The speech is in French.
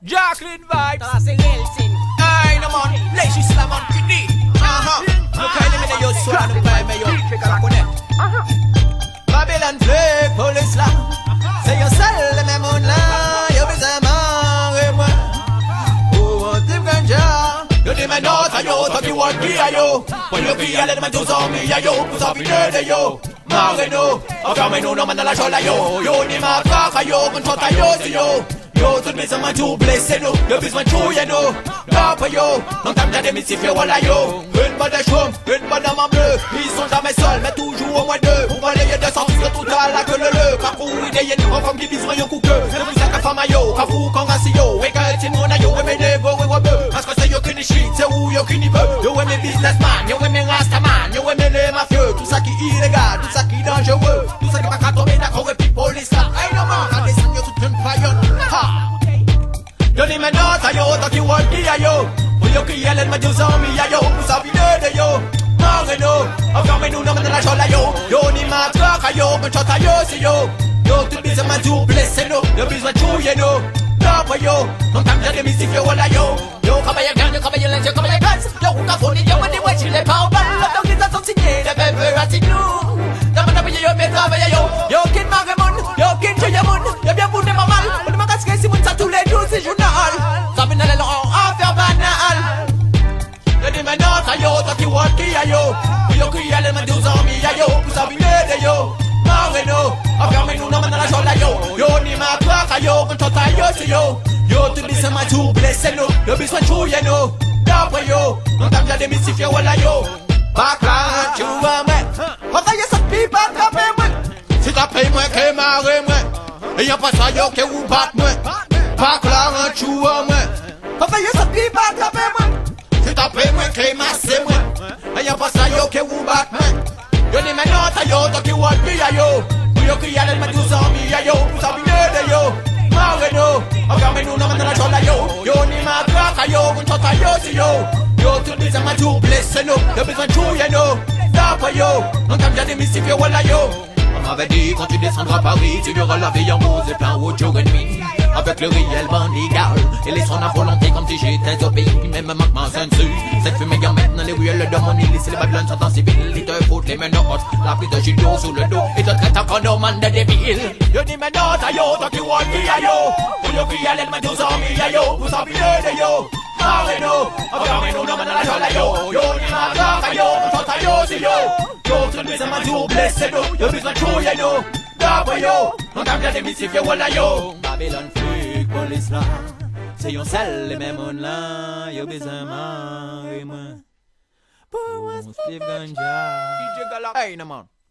Jacqueline vibes. T'as c'est Relsin. Aïe, non, man. Législalement fini. Le kaile me de yo soir, nous pas aimer yo. Ça connaît. Babylon flick, police là. C'est yo seul, le même monde là. Yo besoin de moi. Oh, on t'aime ganja. Yo dis maintenant, t'as yo, t'as qui want qui a yo. When you be a little man, tu sors mi a yo. Vous avez de yo. Marino, encore mais nous, non, man, la joie yo. Yo, ni ma kaka yo, qu'on chante yo, c'est yo. Yo, tout le besoin tout blessé nous, le besoin tout y'a nous. Papa yo, non t'as bien des mystifiés, voilà yo. Une bonne chaume, une bonne dame en bleu. Ils sont jamais seuls, mais toujours au moins deux. Pour balayer de sorties de tout à la queue le. Parcours idée, y'a des femmes qui disent rien coup que. Ne vous a qu'à femme yo, qu'à vous, qu'en raci yo. Et qu'à être mon ayo, et mes négo, et wabeux. Parce que c'est yo qui n'y shit, c'est où yo qui n'y veut. Yo, et mes businessman, yo, et mes rastaman, yo, et mes les mafieux. Tout ça qui illégal, tout ça qui dangereux. Tout ça qui va qu'à tomber d'accord, et puis police là. Hey, non, man, t'as des signes, toute une paillonne. Yo dis maintenant, t'as yo, t'as qui want qui a yo. Pour yo qui y'a l'aile, ma dieu mi a yo. Pour sa vie de yo. Marino, encore mais nous, non, mais la joie là yo. Yo ni ma traque yo, mais chante yo, c'est yo. Yo, tout le besoin, ma dieu, blessé nous. Yo, besoin, chouye nous. D'après yo, non, t'as bien des musiques, yo, voilà yo. Yo, travaille bien, yo, travaille lundi, yo, travaille gaz. Yo, ou qu'à fournir, yo, mais ouais, tu l'es pas en balle. L'organisation signée, les bébés, ratique nous. T'as pas d'appuyer, yo, mais travaille yo. Yo, kin marimon, yo, kin choyamon. Yo, bien pour ne pas mal. On ne m'a casqué si moun ça tous les jours, c'est journal. Ça vient d'aller en affaire banale. Yo, dis maintenant, t'as yo, t'as qui want qui a yo. Yo, qui a les mains 12 ans, mi a yo. Pour sa vie de yo. Marino, affaire mais nous, non, maintenant la joie là yo. Yo, ni ma plaque yo, quand t'as yo, c'est yo. Yo, tout le besoin, ma tout blessé nous. Yo, besoin, chouye nous. D'après yo, non, t'as bien démystifié, voilà yo. Back là, tu vois, mais. Enfin, y'a cette pipe à taper, moi. Si t'as payé, moi, qu'est marré, moi. Et y'a pas ça, yo, qu'est ou bat, moi. Back là, tu vois, moi. Enfin, y'a cette pipe à taper, moi. Si t'as payé, moi, qu'est massé, moi. Et y'a pas ça, yo, qu'est ou bat, moi. Yo, ni maintenant, t'as yo, t'as qui want me, yo. Pour yo, qui y'a l'aile, ma 12 ans, mi, yo. Pour sa vie de yo. Marino, encore mais nous, non, maintenant la joie là yo. Yo, ni ma traque yo, qu'on chante yo, c'est yo. Yo, tout le besoin, ma tout blessé nous. Le besoin de chouille nous. D'après yo, non t'as bien démystifié, voilà yo. On m'avait dit, quand tu descendras à Paris, tu verras la vie en rose et plein haut jour et nuit. Avec le réel bandigal et les sons à volonté comme si j'étais au pays. Même manquement sensu, cette fumée gamme maintenant les ruelles de mon île. Si les babylons sont en civil, ils te foutent les menottes. La prise de judo sous le dos, ils te traitent en condomane de débile. Yo dis maintenant, t'as yo, t'as qui want qui a yo. Pour yo qui a l'aile, ma 12 ans, mi a yo. Vous en de yo. Marino, encore mais nous, non, maintenant la joie là yo. Yo ni ma traque yo, nous chante yo, c'est yo. Yo, tout le besoin, ma tout blessé nous. Yo, besoin de chouille nous. D'après yo, non t'as bien démystifié, voilà yo. Babylon flic, police là. C'est yon seul, les mêmes on là. Yo besoin marre, moi. Pour moi, Steve Ganja. DJ Gala. Hey, non, man.